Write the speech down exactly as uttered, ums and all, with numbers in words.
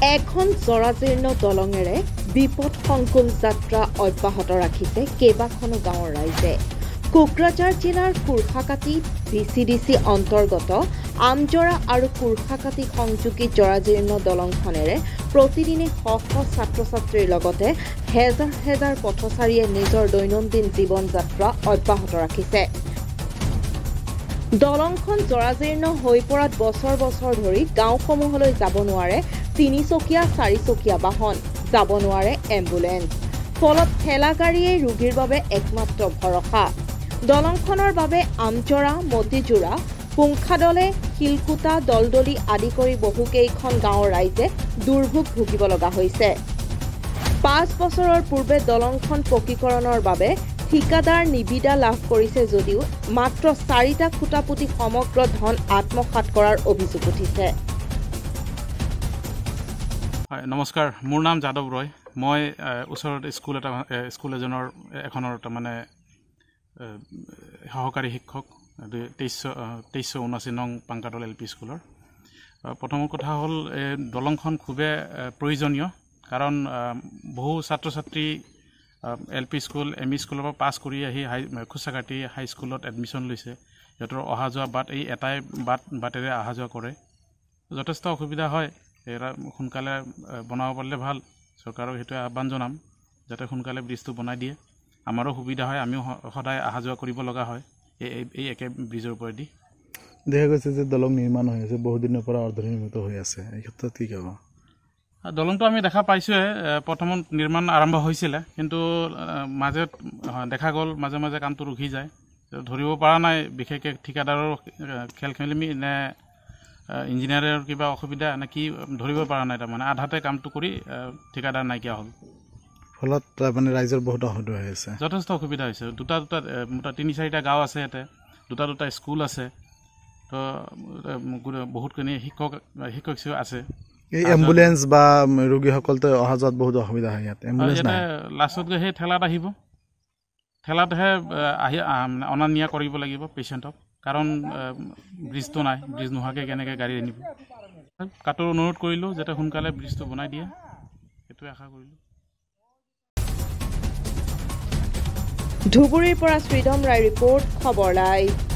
এখন জৰাজীৰ্ণ দলঙেৰে বিপদ সংকুল যাত্ৰা অব্যাহত ৰাখিছে কেইবাখনো গাঁৱৰ ৰাইজে। কোকৰাঝাৰ জিলাৰ Kurkhakati V C D C অন্তৰ্গত আমজৰা আৰু কুৰ্খাকাটি সংযোগী জৰাজীৰ্ণ দলংখনেৰে প্ৰতিদিনে শ শ ছাত্ৰ ছাত্ৰীৰ লগতে হেজাৰ হেজাৰ পথচাৰীয়ে নিজৰ দৈনন্দিন জীৱন যাত্ৰা অব্যাহত ৰাখিছে। দলংখন জৰাজীৰ্ণ হৈ পৰাত বছৰ বছৰ ধৰি গাঁওসমূহলৈ যাব নোৱাৰে তিনিচকীয়া চাৰিচকীয়া বাহন, যাব নোৱাৰে এম্বুলেন্স। ফলত ঠেলা গাড়ীয়ে ৰোগীৰ বাবে একমাত্ৰ ভৰসা। দলংখনৰ বাবে আমজৰা, মতিজোৰা, পুংখাদলে, শিলকুটা, দলদলি আদি কৰি বহুকেইখন গাঁৱৰ ৰাইজে দুৰ্ভোগ ভুগিব লগা হৈছে। পাঁচ বছৰৰ পূৰ্বে দলংখন পকীকৰণৰ বাবে ঠিকাদাৰ নিবিদা লাভ কৰিছে যদিও মাত্ৰ চাৰিটা খুঁটা পুতি সমগ্ৰ ধন আত্মসাৎ কৰাৰ অভিযোগ উঠিছে। নমস্কাৰ, মোৰ নাম যাদৱ ৰয়। মই ওচৰত স্কুল এটা স্কুল এজনৰ এখনৰ তাৰমানে সহকাৰী শিক্ষক তেইছ তেইছশ ঊনাশী নং পাংকাটল এল পি স্কুলৰ। প্ৰথম কথা হ'ল দলংখন খুবেই প্ৰয়োজনীয়, কাৰণ বহু ছাত্ৰ ছাত্ৰী L P school M E স্কুলৰ পৰা পাছ কৰি আহি হাই খোচাকাটি হাই স্কুলত এডমিশ্যন লৈছে। সিহঁতৰ অহা যোৱা বাট এই এটাই বাট বাটেৰে অহা যোৱা কৰে, যথেষ্ট অসুবিধা হয়। এৰা সোনকালে বনাব পাৰিলে ভাল। চৰকাৰক সেইটোৱে আহ্বান জনাম যাতে সোনকালে ব্ৰিজটো বনাই দিয়ে, আমাৰো সুবিধা হয়, আমিও সদায় অহা যোৱা কৰিব লগা হয় এই এই একে ব্ৰিজৰ ওপৰেদি। দেখা গৈছে যে দলং নিৰ্মাণ হৈ আছে, বহুদিনৰ পৰা অৰ্ধনিৰ্মিত হৈ আছে, এই ক্ষেত্ৰত কি ক'ব? দলংটো আমি দেখা পাইছোঁৱে, প্ৰথমত নিৰ্মাণ আৰম্ভ হৈছিলে, কিন্তু মাজত দেখা গ'ল মাজে মাজে কামটো ৰখি যায়। ধৰিব পৰা নাই বিশেষকৈ ঠিকাদাৰৰ খেল খেলিমি নে ইঞ্জিনিয়াৰৰ কিবা অসুবিধা নে কি ধৰিব পৰা নাই। তাৰমানে আধাতে কামটো কৰি ঠিকাদাৰ নাইকিয়া হ'ল, ফলত মানে ৰাইজৰ বহুত অসুবিধা হৈ আছে, যথেষ্ট অসুবিধা হৈছে। দুটা দুটা তিনি চাৰিটা গাঁও আছে ইয়াতে, দুটা দুটা স্কুল আছে, তো বহুতখিনি শিক্ষক শিক্ষক আছে। এই এম্বুলেন্স বা ৰোগীসকলতো অহা যোৱাত বহুত অসুবিধা হয় ইয়াতে। ইয়াতে লাষ্টত গৈ সেই ঠেলাত আহিব, ঠেলাতহে আহি অনা নিয়া কৰিব লাগিব পেচেণ্টক, কাৰণ ব্ৰিজটো নাই। ব্ৰিজ নোহোৱাকৈ কেনেকৈ গাড়ী আনিব। কাটৰ অনুৰোধ কৰিলোঁ যাতে সোনকালে ব্ৰিজটো বনাই দিয়ে, সেইটোৱে আশা কৰিলোঁ। ধুবুৰীৰ পৰা শ্ৰীধম ৰায় ৰিপৰ্ট, খবৰ লাইভ।